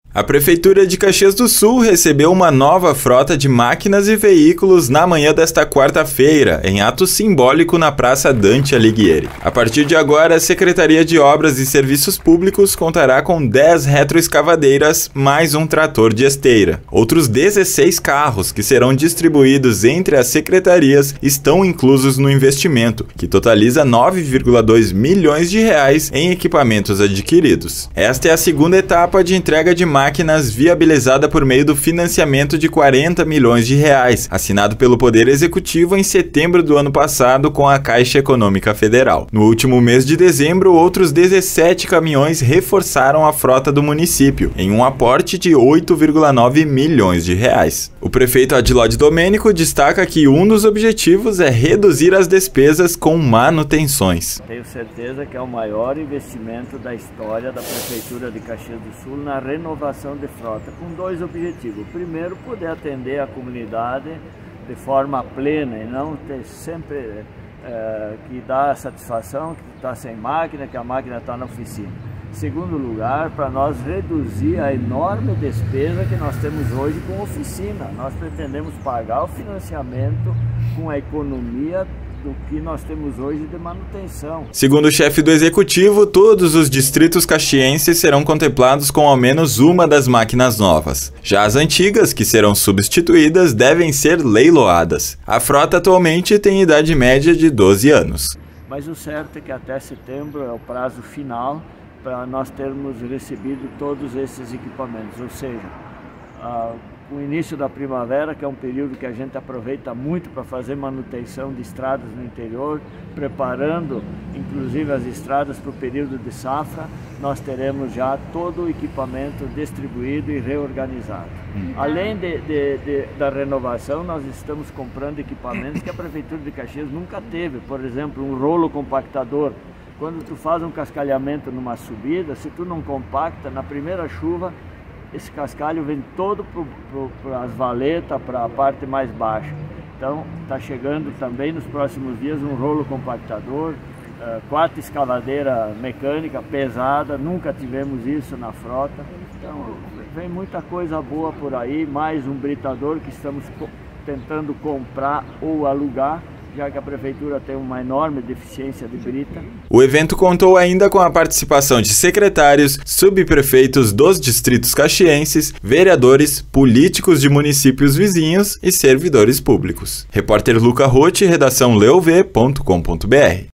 A Prefeitura de Caxias do Sul recebeu uma nova frota de máquinas e veículos na manhã desta quarta-feira, em ato simbólico na Praça Dante Alighieri. A partir de agora, a Secretaria de Obras e Serviços Públicos contará com 10 retroescavadeiras mais um trator de esteira. Outros 16 carros que serão distribuídos entre as secretarias estão inclusos no investimento, que totaliza 9,2 milhões de reais em equipamentos adquiridos. Esta é a segunda etapa de entrega de máquinas viabilizada por meio do financiamento de 40 milhões de reais, assinado pelo Poder Executivo em setembro do ano passado com a Caixa Econômica Federal. No último mês de dezembro, outros 17 caminhões reforçaram a frota do município, em um aporte de 8,9 milhões de reais. O prefeito Adilode Domênico destaca que um dos objetivos é reduzir as despesas com manutenções. Tenho certeza que é o maior investimento da história da Prefeitura de Caxias do Sul na renovação de frota, com dois objetivos. Primeiro, poder atender a comunidade de forma plena e não ter sempre que dá satisfação que está sem máquina, que a máquina está na oficina. Segundo lugar, para nós reduzir a enorme despesa que nós temos hoje com oficina. Nós pretendemos pagar o financiamento com a economia do que nós temos hoje de manutenção. Segundo o chefe do executivo, todos os distritos caxienses serão contemplados com ao menos uma das máquinas novas. Já as antigas, que serão substituídas, devem ser leiloadas. A frota atualmente tem idade média de 12 anos. Mas o certo é que até setembro é o prazo final para nós termos recebido todos esses equipamentos, ou seja, o início da primavera, que é um período que a gente aproveita muito para fazer manutenção de estradas no interior, preparando inclusive as estradas para o período de safra, nós teremos já todo o equipamento distribuído e reorganizado. Além da renovação, nós estamos comprando equipamentos que a Prefeitura de Caxias nunca teve, por exemplo, um rolo compactador. Quando tu faz um cascalhamento numa subida, se tu não compacta, na primeira chuva, esse cascalho vem todo para as valetas, para a parte mais baixa. Então, está chegando também nos próximos dias um rolo compactador, 4 escavadeiras mecânicas pesadas, nunca tivemos isso na frota. Então, vem muita coisa boa por aí, mais um britador que estamos tentando comprar ou alugar, já que a Prefeitura tem uma enorme deficiência de brita. O evento contou ainda com a participação de secretários, subprefeitos dos distritos caxienses, vereadores, políticos de municípios vizinhos e servidores públicos. Repórter Luca Rotti, redação leov.com.br.